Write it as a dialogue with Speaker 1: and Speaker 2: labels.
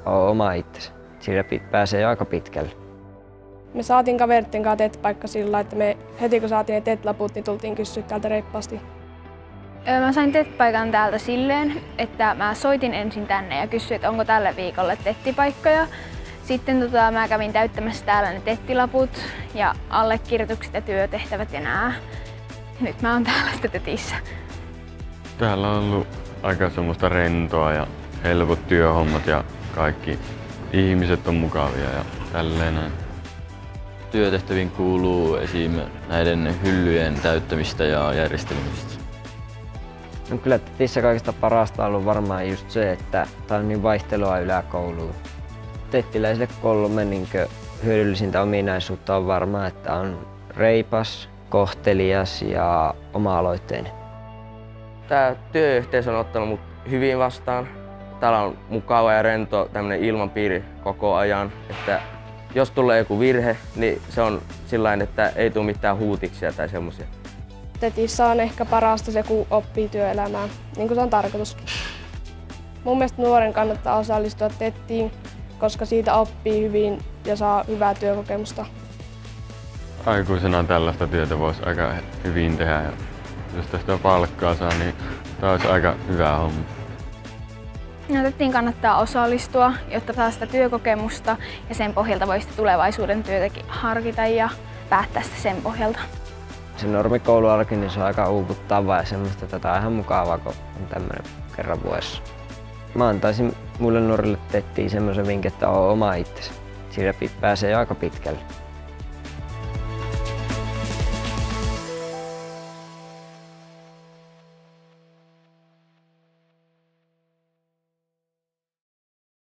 Speaker 1: ole oma itsensä. Sillä pääsee aika pitkälle.
Speaker 2: Me saatiin kaveritten kanssa TET-paikka sillä, että me heti kun saatiin ne TET-laput, niin tultiin kysyä täältä reippaasti.
Speaker 3: Mä sain TET-paikan täältä silleen, että mä soitin ensin tänne ja kysyin, että onko tälle viikolle TET-paikkoja. Sitten mä kävin täyttämässä täällä ne TET-laput ja allekirjoitukset ja työtehtävät ja nää. Nyt mä oon täällä sitten TETissä.
Speaker 4: Täällä on ollut aika semmoista rentoa ja helpot työhommat ja kaikki ihmiset on mukavia ja tälleen näin.
Speaker 5: Työtehtäviin kuuluu esim. Näiden hyllyjen täyttämistä ja järjestelmistä.
Speaker 1: No kyllä TETissä kaikista parasta on ollut varmaan just se, että tää on niin vaihtelua yläkouluun. TET-läisille 3 hyödyllisintä ominaisuutta on varmaan, että on reipas, kohtelias ja oma-aloitteinen.
Speaker 6: Tämä työyhteisö on ottanut mut hyvin vastaan. Täällä on mukava ja rento tämmönen ilmapiiri koko ajan, että jos tulee joku virhe, niin se on sillain, että ei tule mitään huutiksia tai semmosia.
Speaker 2: TETissä on ehkä parasta se, kun oppii työelämään, niin kuin se on tarkoituskin. Mun mielestä nuoren kannattaa osallistua TETiin, koska siitä oppii hyvin ja saa hyvää työkokemusta.
Speaker 4: Aikuisena tällaista työtä voisi aika hyvin tehdä ja jos tästä palkkaa saa, niin tämä olisi aika hyvä homma.
Speaker 3: TETiin kannattaa osallistua, jotta saa sitä työkokemusta ja sen pohjalta voi sitten tulevaisuuden työtäkin harkita ja päättää sitä sen pohjalta.
Speaker 1: Se normikouluarki niin se on aika uuvuttavaa ja semmoista, että tämä on ihan mukavaa, kun on tämmöinen kerran vuodessa. Mä antaisin muille nuorille TETiin semmoisen vinkin, että on oma itsensä. Sillä pääsee aika pitkälle.